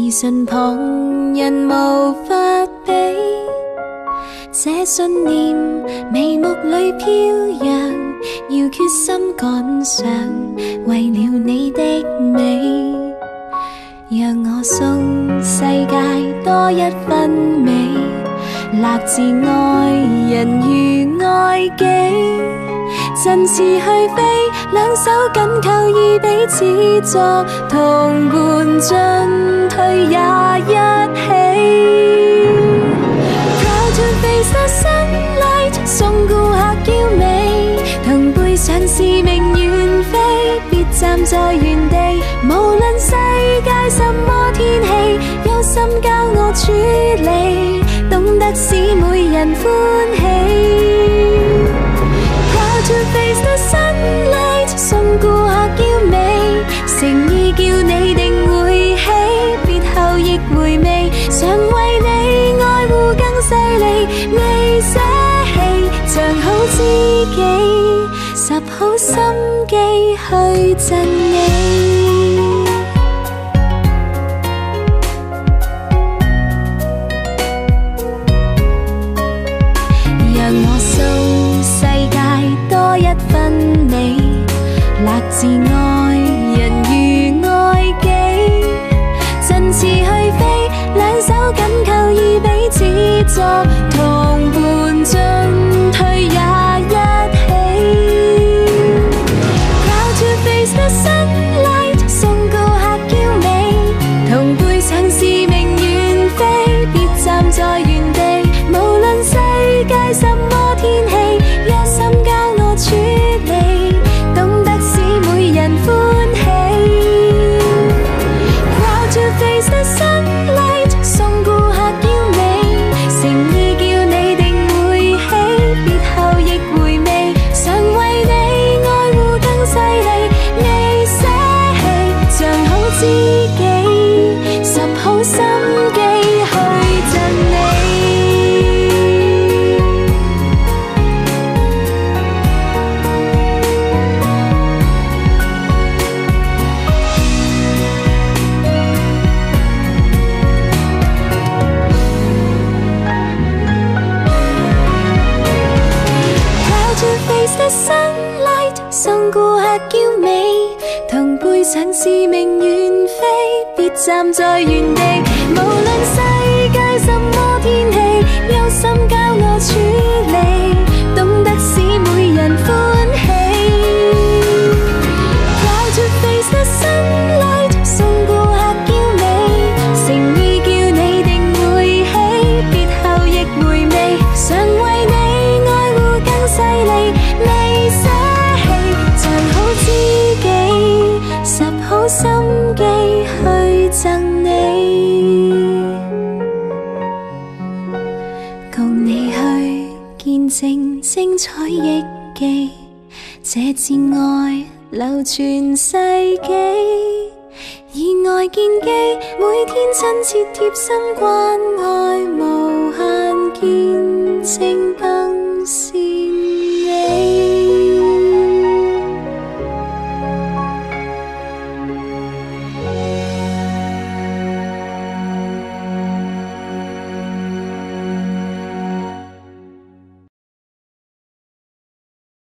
自信旁人無法比。這信念眉目裏飄揚，要決心趕上，為了你的美。讓我送世界多一分美，立志愛人如愛己。振翅去飛，兩手緊扣以彼此作同伴，進退也一起。Proud to face the sunlight， 送顧客嬌美，同背上使命遠飛，別站在原地。無論世界什麼天氣，憂心交我處理，懂得使每人歡喜。To face the sunlight， 送顧客嬌美，誠意叫你定會喜，別後亦回味，常為你愛護更犀利，未捨棄，像好知己，十好心機去贈你。讓我送世界多一分美，立志愛人如愛己。振翅去飛，兩手緊扣以彼此作同伴，進退也一起。Proud to face the sunlight， 送顧客嬌美，同背上使命遠飛，別站在原地。無論世界什麼天氣，一心交我處理，懂得使每人歡喜。Proud to face the sunlight， 送顧客嬌美，誠意叫你定會喜，別後亦回味，常為你愛護更犀利，未捨棄，像好知己，十好心機去贈你。Sunlight， 送顧客嬌美，同背上使命遠飛，別站在原地。無論世界什麼天氣，憂心交我處理，懂得使每人歡喜。Proud to face the sunlight， 送顧客嬌美，誠意叫你定會喜，別後亦回味，常為你愛護更犀利。未捨棄，像好知己，十好心機去贈你，共你去見證精彩憶記，這摯愛流傳世紀，以愛建基，每天親切貼心關愛，無限見證。